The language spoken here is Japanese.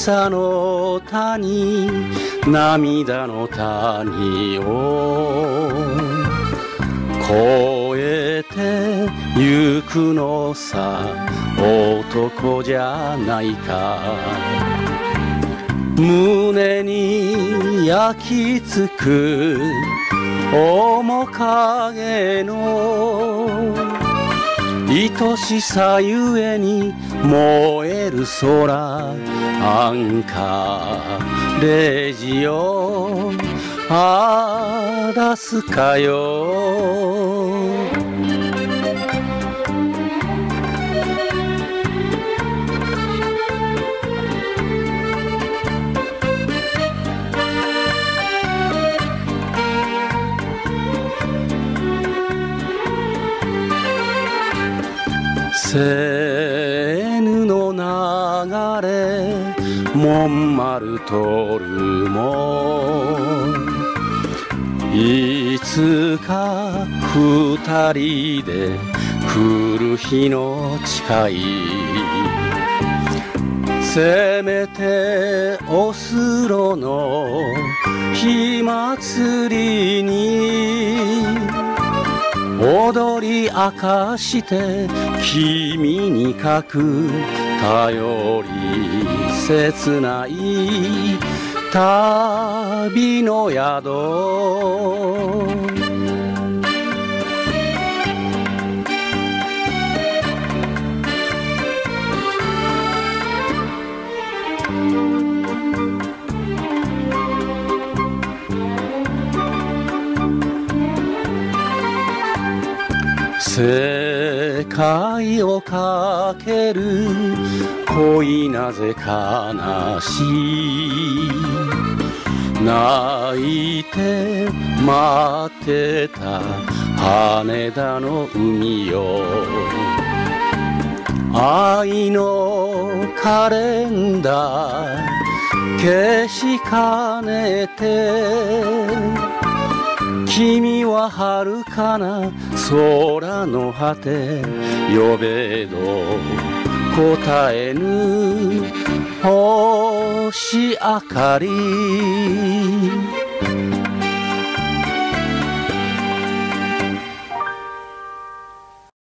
草の谷涙の谷を越えてゆくのさ男じゃないか胸に焼き付く面影の愛しさゆえに燃える空アンカレジオあだすかよセーヌの流れモンマルトルもいつか二人で来る日の誓いせめてオスロの火祭りに踊り明かして君に書く頼り切ない旅の宿世界をかける恋なぜ悲しい泣いて待ってた羽田の海よ愛のカレンダー消しかねて君は遥かな空の果て呼べど答えぬ星明かり